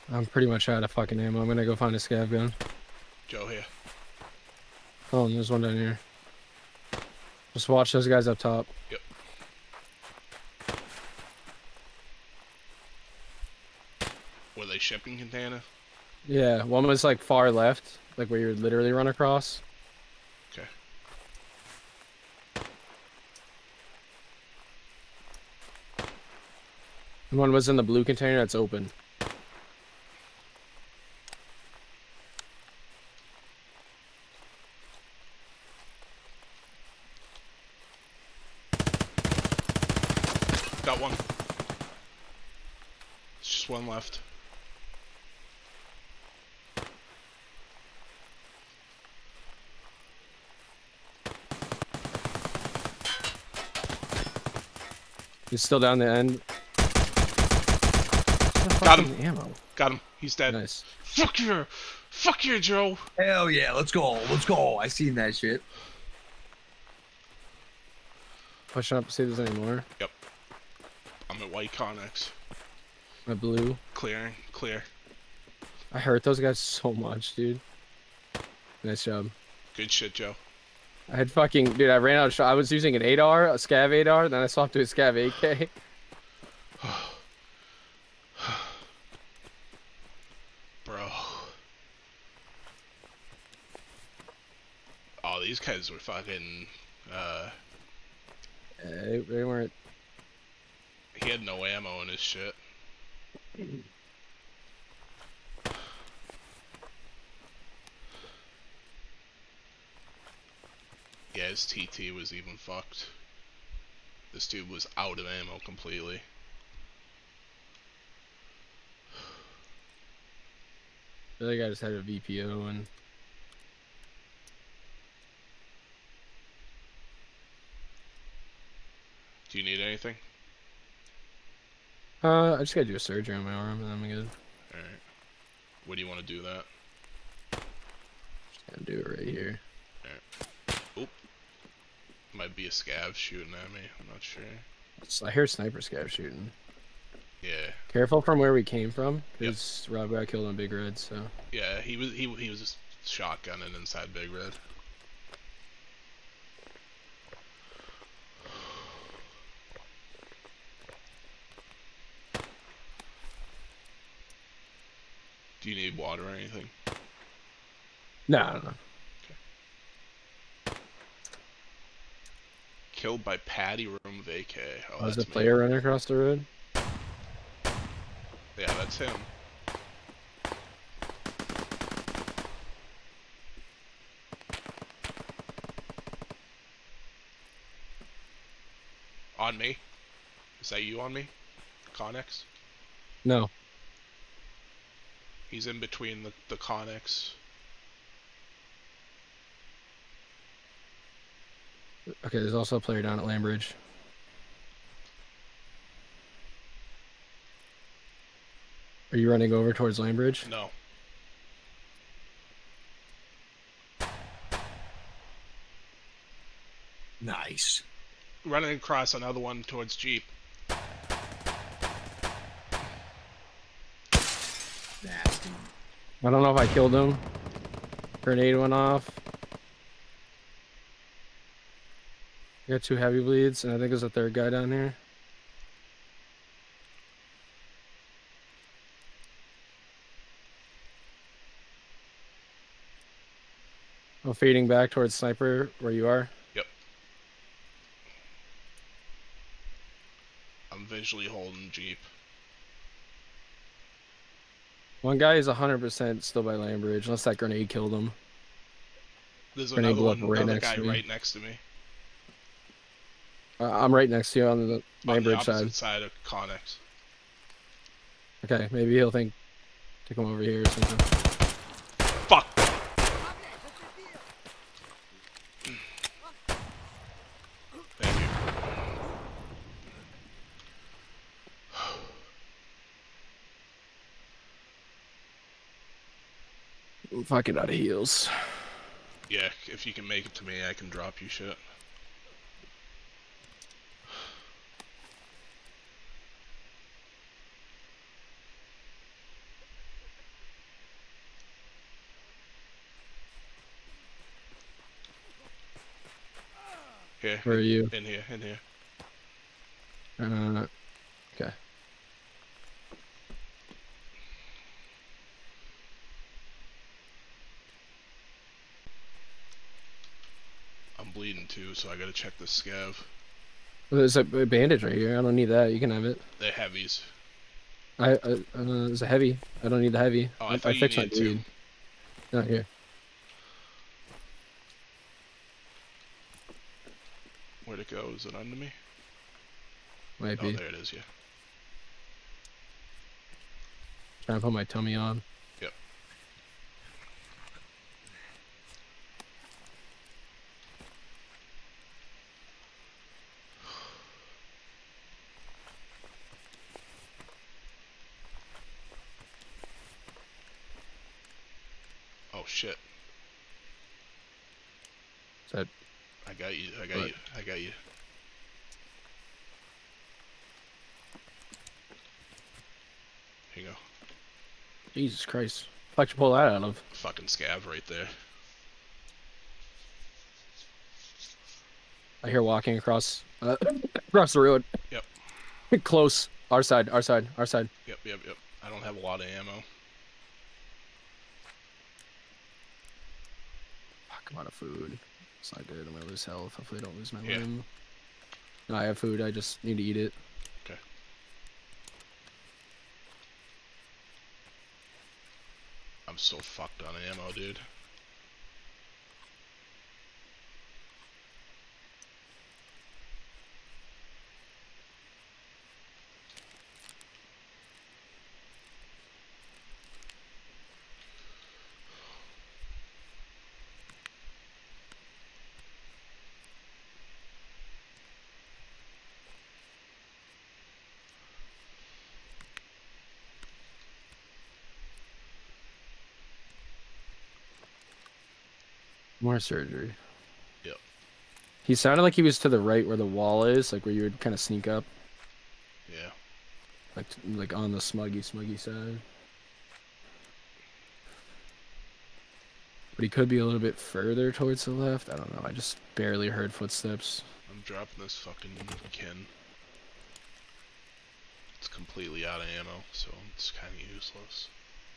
I'm pretty much out of fucking ammo. I'm gonna go find a scav gun. Joe here. Oh, and there's one down here. Just watch those guys up top. Yep. Were they shipping container? Yeah, one was like far left, like where you would literally run across. Okay. And one was in the blue container that's open. Got one. It's just one left. He's still down the end. Got him. Ammo. Got him. He's dead. Nice. Fuck you. Fuck you, Joe. Hell yeah, let's go. Let's go. I seen that shit. Pushing up to see if there's any more. Yep. I'm at white Connex. My blue. Clearing. Clear. I hurt those guys so much, dude. Nice job. Good shit, Joe. I had fucking, dude, I ran out of shot. I was using an 8R, a scav 8R, then I swapped to a scav 8K. Bro. Oh, these guys were fucking, They weren't. he had no ammo in his shit. Yeah, his TT was even fucked. This dude was out of ammo completely. The other guy just had a VPO and. Do you need anything? I just gotta do a surgery on my arm and I'm good. Alright. Where do you want to do that? Just gonna do it right here. Alright. Oop. Might be a scav shooting at me. I'm not sure. I hear sniper scav shooting. Yeah. Careful from where we came from, because Rob got killed on Big Red, so. Yeah, he was just shotgunning inside Big Red. Do you need water or anything? No. Okay. Killed by Patty Room Vacay. Oh, Was that's a player running across the road? Yeah, that's him. On me? Is that you on me? Connex? No. He's in between the Connex. Okay, there's also a player down at Lambridge. Are you running over towards Lambridge? No. Nice. Running across another one towards Jeep. Nasty. I don't know if I killed him. Grenade went off. I got 2 heavy bleeds, and I think there's a third guy down here. I'm fading back towards sniper where you are. Yep. I'm visually holding Jeep. One guy is 100% still by Lambridge, unless that grenade killed him. There's Grenade another blew up one, right another next guy to me. right next to me. I'm right next to you on the On the Lambridge opposite side. side of Connex. Okay, maybe he'll think to come over here or something. Fuck! Thank you. I'm fucking out of heals. Yeah, if you can make it to me, I can drop you shit. Here. Where are you? In here. In here. Okay. I'm bleeding too, so I gotta check the scav. Well, there's a bandage right here. I don't need that. You can have it. They're heavies. There's a heavy. I don't need the heavy. Oh, I I thought you fixed my needed two. bleed. Not here. Where'd it go? Is it under me? Might Oh, be. there it is, yeah. Trying to put my tummy on. Yep. Oh, shit. Is that I got you. I got What? you. I got you. Here you go. Jesus Christ? How'd you pull that out of? Fucking scav right there. I hear walking across across the road. Yep. Close. Our side. Our side. Our side. Yep, yep, yep. I don't have a lot of ammo. Fuck, I'm out of food. It's not good. I'm gonna lose health. Hopefully I don't lose my Yeah. limb. No, I have food. I just need to eat it. Okay. I'm so fucked on ammo, dude. More surgery. Yep. He sounded like he was to the right where the wall is, like where you would kind of sneak up, Yeah. like on the smuggy side. But he could be a little bit further towards the left. I don't know. I just barely heard footsteps. I'm dropping this fucking kin. It's completely out of ammo, so it's kind of useless.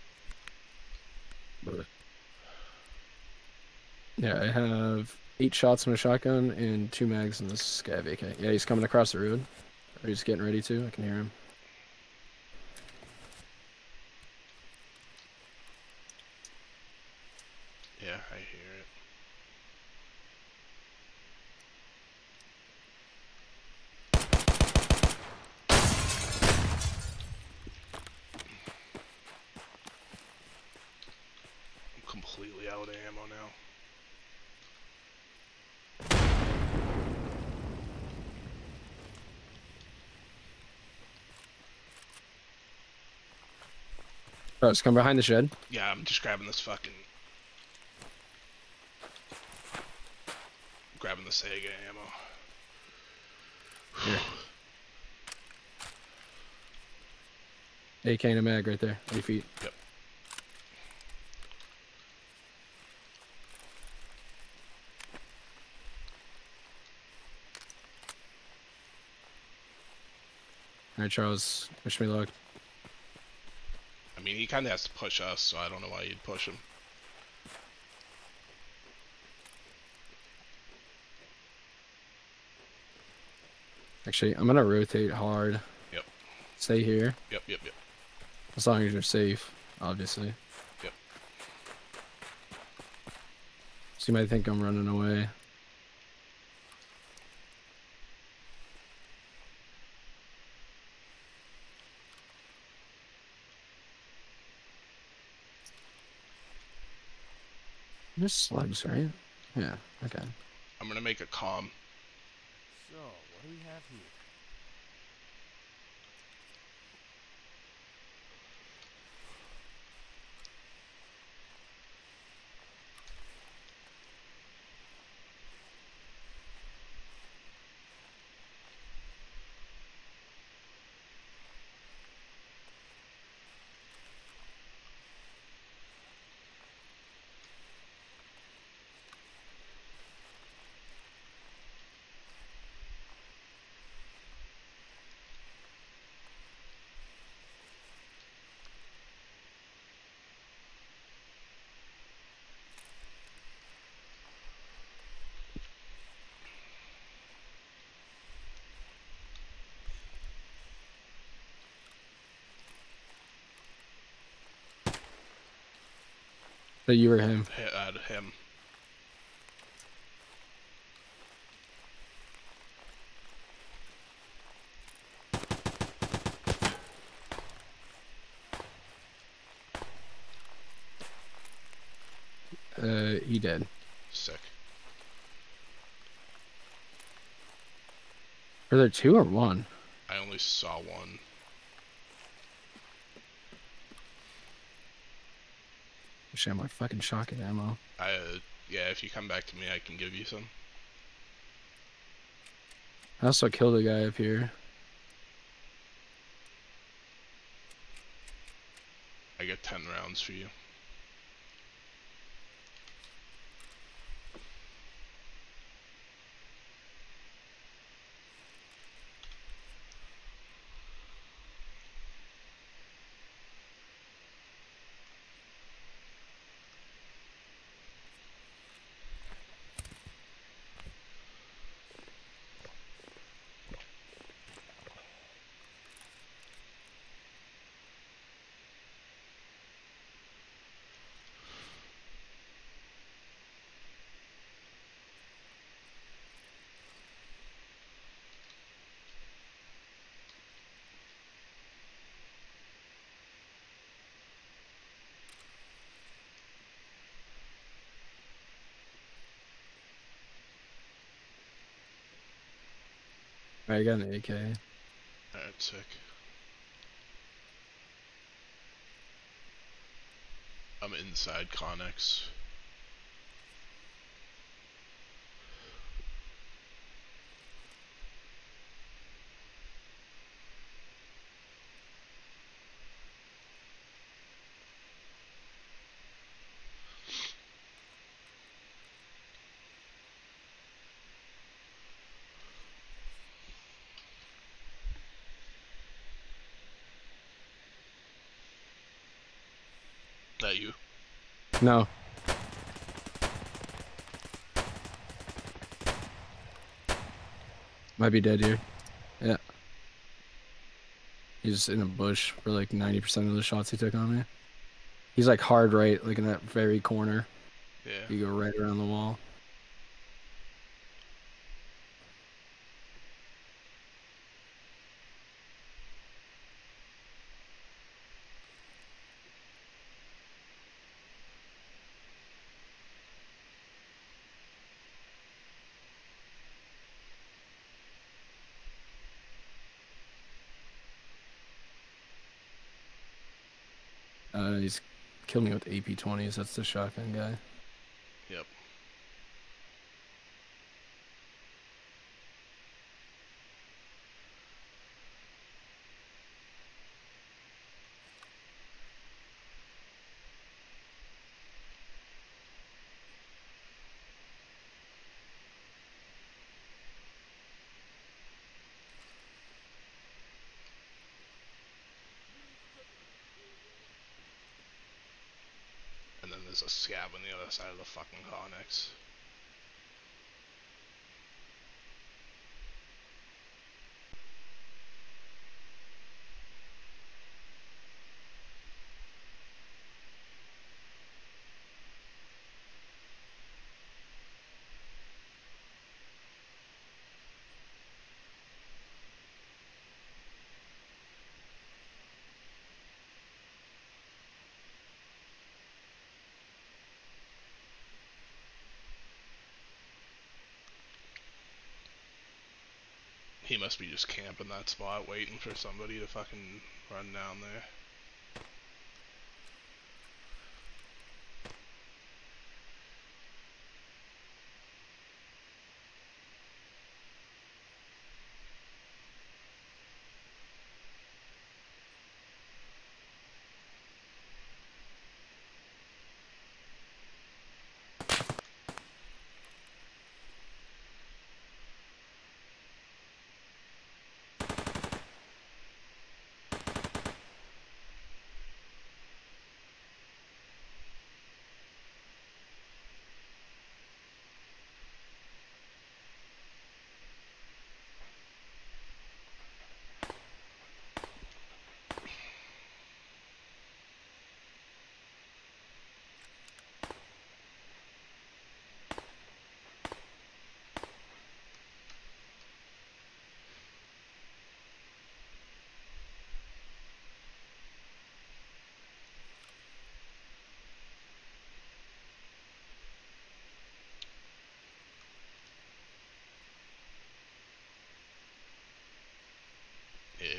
Yeah, I have 8 shots in a shotgun and 2 mags in this scav AK. Yeah, he's coming across the road. Or he's getting ready to. I can hear him. Yeah, I hear it. I'm completely out of ammo now. Oh, it's coming behind the shed. Yeah, I'm just grabbing this fucking... Grabbing the Sega ammo. Here. AK and a mag right there. 8 feet. Yep. Alright, Charles. Wish me luck. I mean, he kind of has to push us, so I don't know why you'd push him. Actually, I'm gonna rotate hard. Yep. Stay here. Yep, yep, yep. As long as you're safe, obviously. Yep. So you might think I'm running away. There's slugs, right? Yeah, okay. I'm gonna make a calm. So, what do we have here? That you or him. Hit at him. He did. Sick. Are there two or one? I only saw one. Wish I had my fucking shotgun ammo. Yeah, if you come back to me, I can give you some. I also killed a guy up here. I get 10 rounds for you. Alright, I got an AK. Alright, sick. I'm inside Connex. That you? No. Might be dead here. Yeah. He's in a bush for like 90% of the shots he took on me. He's like hard right, like in that very corner. Yeah. You go right around the wall. He's killed me with AP-20s. That's the shotgun guy. Yep. And then there's a scab on the other side of the fucking Connex. He must be just camping that spot, waiting for somebody to fucking run down there.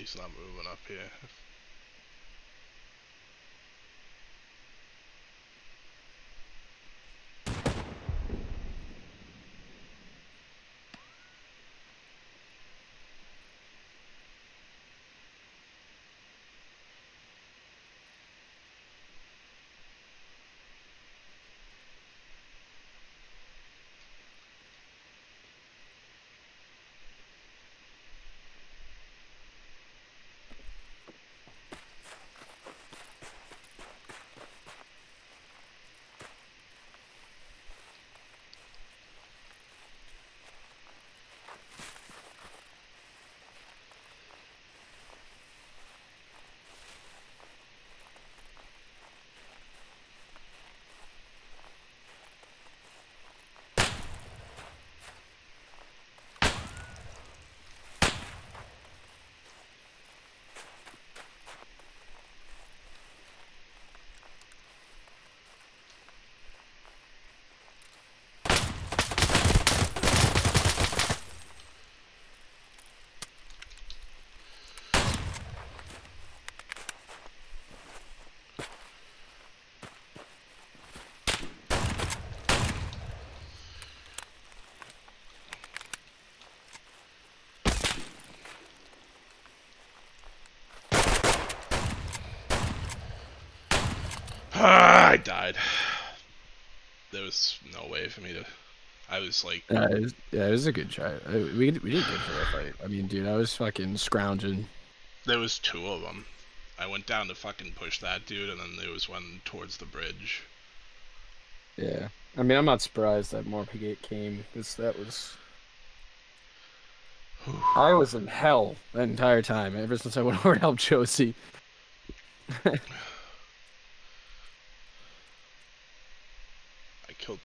he's not moving up here. I died. There was no way for me to. I was like, it was a good try. We did good for that fight. I mean, dude, I was fucking scrounging. there was two of them. I went down to fucking push that dude, and then there was one towards the bridge. Yeah. I mean, I'm not surprised that more came, because that was... I was in hell that entire time, ever since I went over to help Josie. I killed